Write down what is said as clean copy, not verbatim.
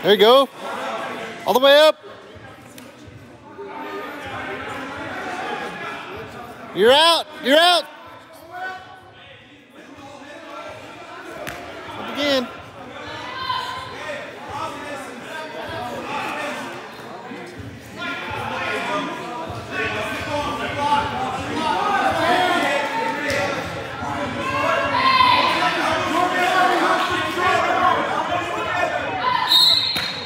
There you go. All the way up. You're out. You're out. Up again.